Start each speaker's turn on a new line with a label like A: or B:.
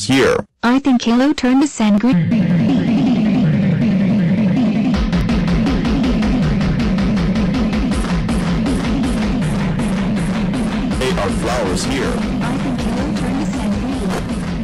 A: here.
B: I think caillou turned the sand green.
A: They are flowers here.
B: I think caillou turned the sand green.